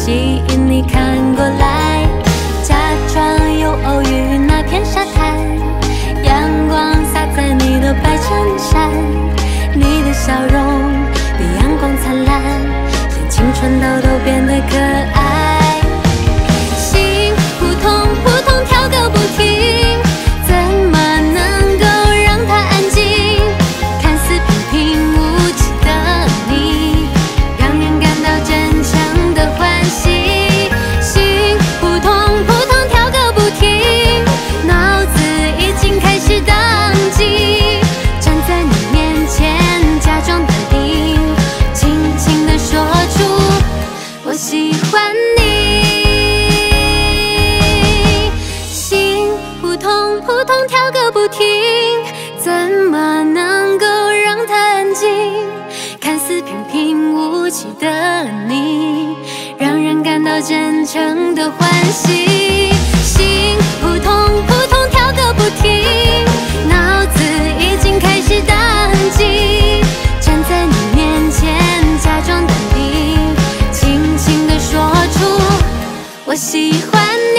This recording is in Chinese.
吸引你看过来，假装有偶遇那片沙滩，阳光洒在你的白衬衫，你的笑容比阳光灿烂，连青春痘都变得可爱。心扑通扑通跳个不停，怎么能够让它安静？看似平平无奇的你，让人感到坚强的欢喜。心扑通扑通跳个不停，脑子已经开始宕机，站在你面前假装淡定，轻轻地说出我喜欢你。心扑通扑通跳个不停，怎么能够让它安静？看似平平无奇的你，让人感到真诚的欢喜。心扑通扑通跳个不停，脑子已经开始宕机，站在你面前假装淡定，轻轻地说出我喜欢你。